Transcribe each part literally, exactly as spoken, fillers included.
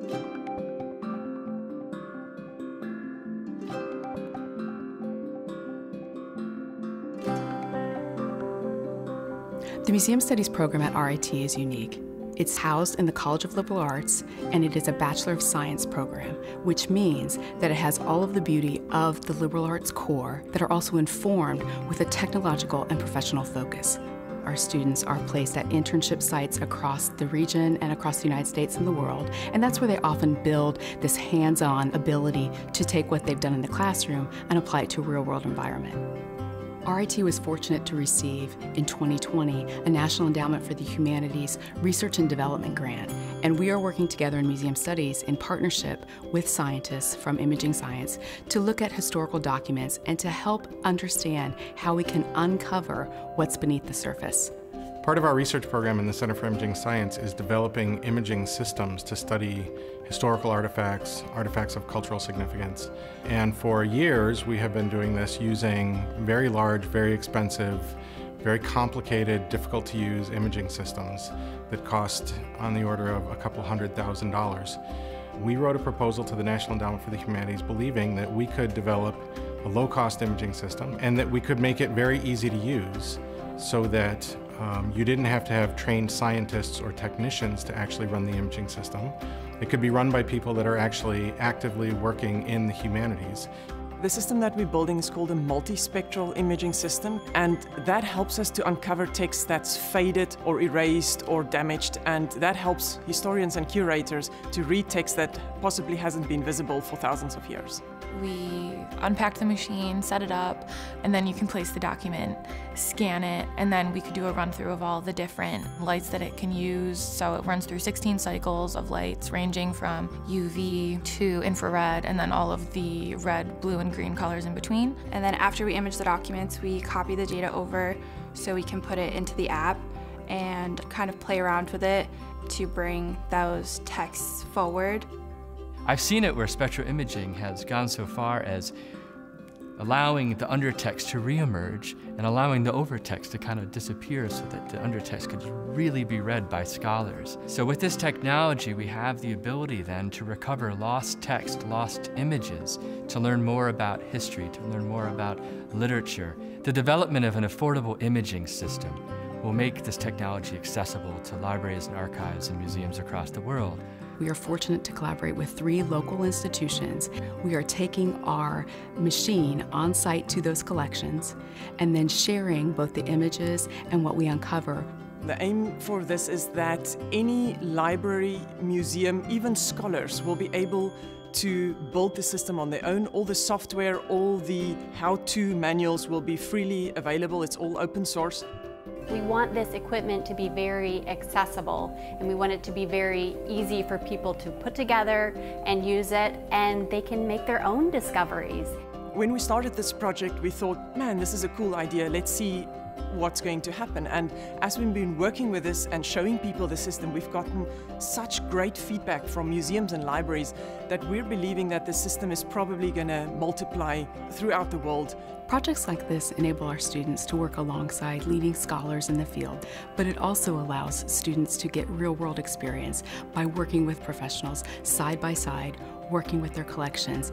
The Museum Studies program at R I T is unique. It's housed in the College of Liberal Arts, and it is a Bachelor of Science program, which means that it has all of the beauty of the liberal arts core that are also informed with a technological and professional focus. Our students are placed at internship sites across the region and across the United States and the world, and that's where they often build this hands-on ability to take what they've done in the classroom and apply it to a real-world environment. R I T was fortunate to receive, in twenty twenty, a National Endowment for the Humanities Research and Development Grant, and we are working together in Museum Studies in partnership with scientists from Imaging Science to look at historical documents and to help understand how we can uncover what's beneath the surface. Part of our research program in the Center for Imaging Science is developing imaging systems to study historical artifacts, artifacts of cultural significance. And for years, we have been doing this using very large, very expensive, very complicated, difficult to use imaging systems that cost on the order of a couple hundred thousand dollars. We wrote a proposal to the National Endowment for the Humanities believing that we could develop a low-cost imaging system and that we could make it very easy to use so that Um, you didn't have to have trained scientists or technicians to actually run the imaging system. It could be run by people that are actually actively working in the humanities. The system that we're building is called a multispectral imaging system, and that helps us to uncover text that's faded or erased or damaged, and that helps historians and curators to read text that possibly hasn't been visible for thousands of years. We unpack the machine, set it up, and then you can place the document, scan it, and then we could do a run-through of all the different lights that it can use. So it runs through sixteen cycles of lights ranging from U V to infrared, and then all of the red, blue, and green colors in between. And then after we image the documents, we copy the data over so we can put it into the app and kind of play around with it to bring those texts forward. I've seen it where spectral imaging has gone so far as allowing the undertext to reemerge and allowing the overtext to kind of disappear so that the undertext could really be read by scholars. So with this technology, we have the ability then to recover lost text, lost images, to learn more about history, to learn more about literature. The development of an affordable imaging system will make this technology accessible to libraries and archives and museums across the world. We are fortunate to collaborate with three local institutions. We are taking our machine on site to those collections and then sharing both the images and what we uncover. The aim for this is that any library, museum, even scholars will be able to build the system on their own. All the software, all the how-to manuals will be freely available. It's all open source. We want this equipment to be very accessible, and we want it to be very easy for people to put together and use it, and they can make their own discoveries. When we started this project, we thought, man, this is a cool idea. Let's see what's going to happen. And as we've been working with this and showing people the system, we've gotten such great feedback from museums and libraries that we're believing that the system is probably going to multiply throughout the world. Projects like this enable our students to work alongside leading scholars in the field, but it also allows students to get real-world experience by working with professionals side by side, working with their collections.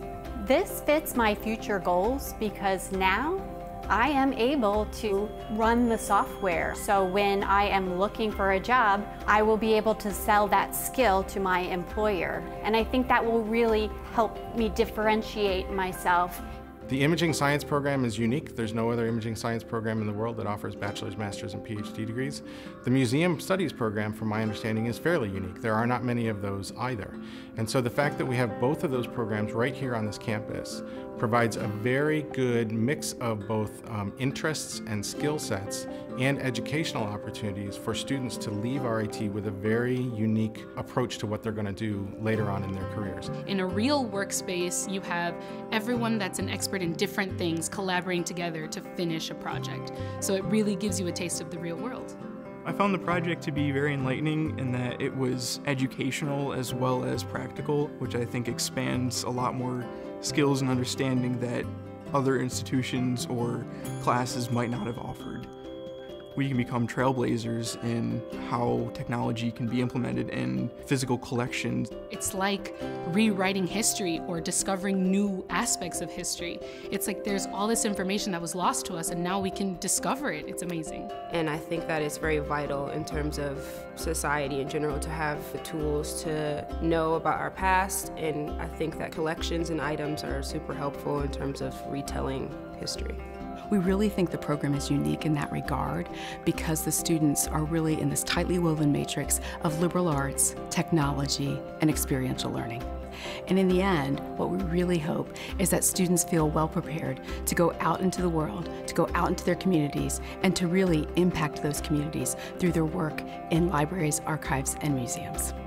This fits my future goals because now I am able to run the software. So when I am looking for a job, I will be able to sell that skill to my employer. And I think that will really help me differentiate myself. The imaging science program is unique. There's no other imaging science program in the world that offers bachelor's, master's, and PhD degrees. The museum studies program, from my understanding, is fairly unique. There are not many of those either. And so the fact that we have both of those programs right here on this campus provides a very good mix of both um, interests and skill sets and educational opportunities for students to leave R I T with a very unique approach to what they're going to do later on in their careers. In a real workspace, you have everyone that's an expert in different things collaborating together to finish a project. So it really gives you a taste of the real world. I found the project to be very enlightening in that it was educational as well as practical, which I think expands a lot more skills and understanding that other institutions or classes might not have offered. we can become trailblazers in how technology can be implemented in physical collections. It's like rewriting history or discovering new aspects of history. It's like there's all this information that was lost to us and now we can discover it. It's amazing. And I think that it's very vital in terms of society in general to have the tools to know about our past, and I think that collections and items are super helpful in terms of retelling history. We really think the program is unique in that regard because the students are really in this tightly woven matrix of liberal arts, technology, and experiential learning. And in the end, what we really hope is that students feel well prepared to go out into the world, to go out into their communities, and to really impact those communities through their work in libraries, archives, and museums.